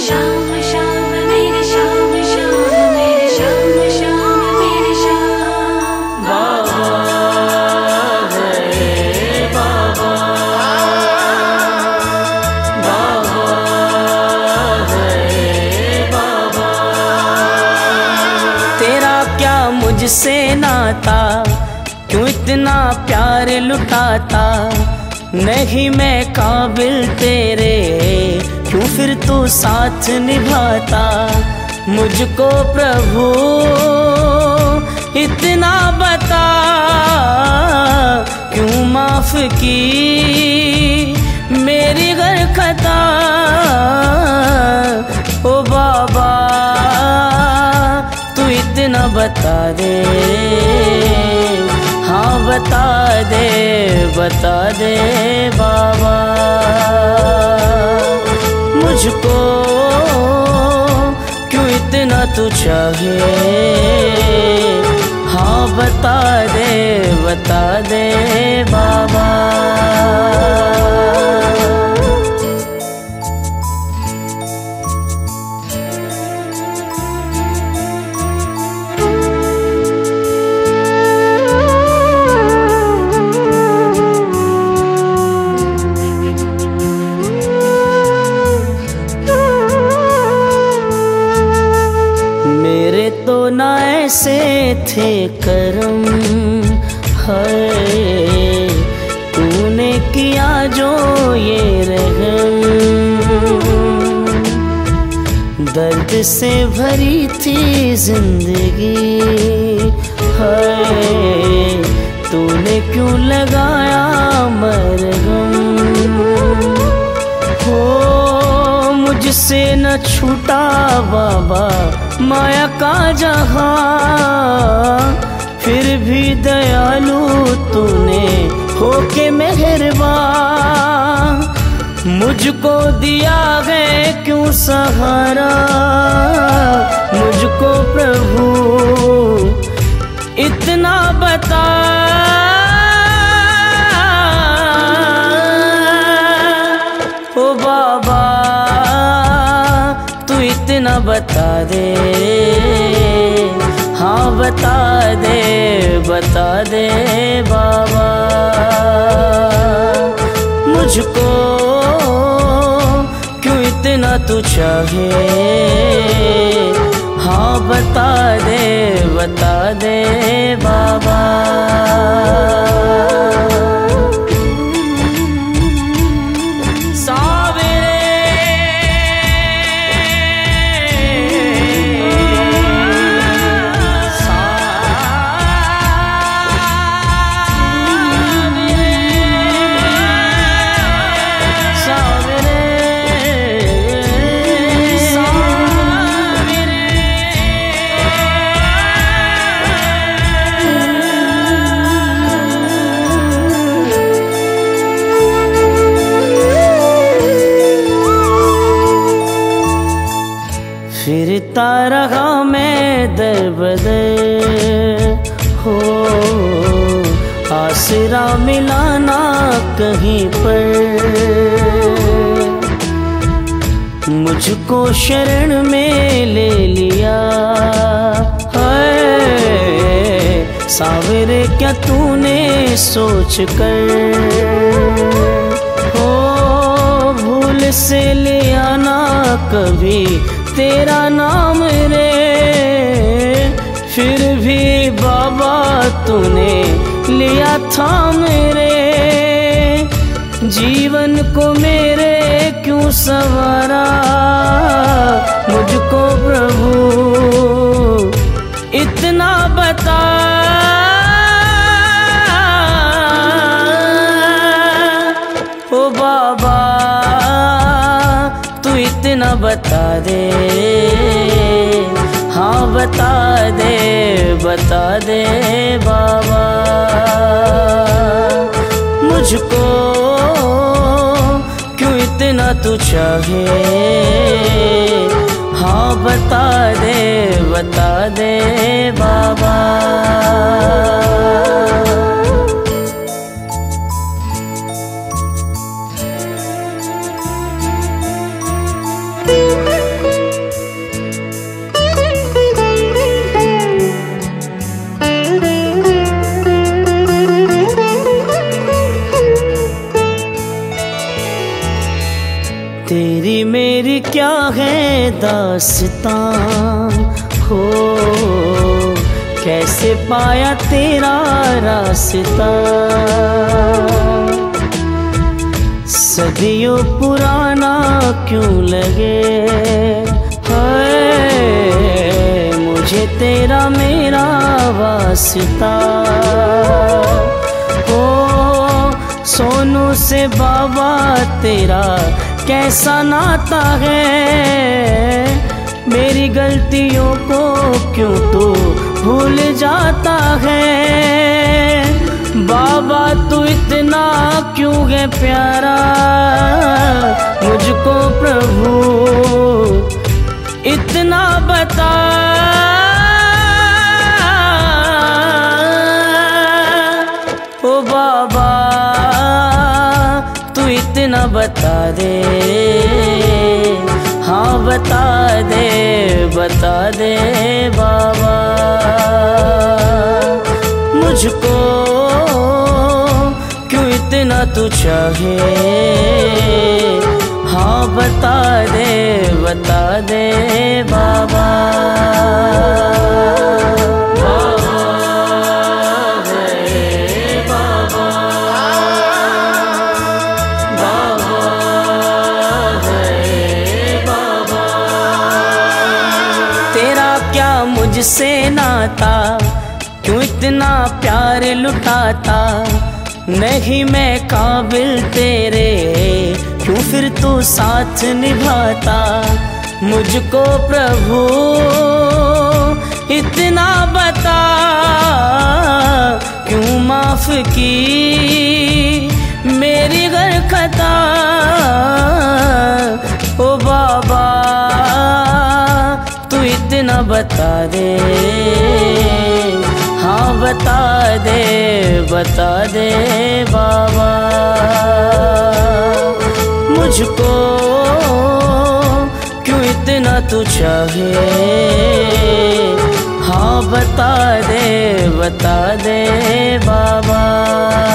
श्याम श्याम मेरे श्याम श्याम मेरे श्याम श्याम मेरे श्याम। बाबा है बाबा, बाबा है बाबा। तेरा क्या मुझसे नाता, क्यों इतना प्यार लुटाता। नहीं मैं काबिल तेरे, क्यों फिर तू साथ निभाता। मुझको प्रभु इतना बता, क्यों माफ की मेरी गरखता। ओ बाबा तू इतना बता दे, हाँ बता दे बाबा। मुझको क्यों इतना तू चाहे, हाँ बता दे बाबा। तो ना ऐसे थे करम है, तूने किया जो ये रहम। दर्द से भरी थी जिंदगी है, तूने क्यों लगाया मरहम। हो मुझसे न छूटा बाबा माया का जहां, फिर भी दयालु तूने होके मेहरबान। मुझको दिया है क्यों सहारा, मुझको प्रभु इतना बता। ओ बाबा तू इतना बता दे, हाँ बता दे बाबा। मुझको क्यों इतना तू चाहे, हाँ बता दे बाबा। फिरता रहा मैं दर बदर हो, आसरा मिलाना कहीं पर। मुझको शरण में ले लिया है, सावरे क्या तूने सोच कर। हो भूल से लिया ना कभी तेरा नाम रे, फिर भी बाबा तूने लिया था मेरे। जीवन को मेरे क्यों संवारा, मुझको प्रभु इतना बता। ओ बाबा तू इतना बता दे, हाँ बता दे बाबा। मुझको क्यों इतना तू चाहे, हाँ बता दे बाबा। है दास्तां हो, कैसे पाया तेरा रास्ता। सदियों पुराना क्यों लगे है मुझे तेरा मेरा वास्ता। हो सोनू से बाबा तेरा कैसा नाता है, मेरी गलतियों को क्यों तू भूल जाता है। बाबा तू इतना क्यों है प्यारा मुझको प्रभु, इतना बता। ओ बाबा तू इतना बता दे, हाँ बता दे बाबा मुझको क्यों इतना तू चाहे। हाँ बता दे बाबा। मुझसे नाता क्यों इतना प्यार लुटाता, नहीं मैं काबिल तेरे क्यों फिर तू साथ निभाता। मुझको प्रभु इतना बता, क्यों माफ की मेरी हर खता। ओ बाबा इतना बता दे, हाँ बता दे बाबा मुझको क्यों इतना तू चाहे। हाँ बता दे बाबा।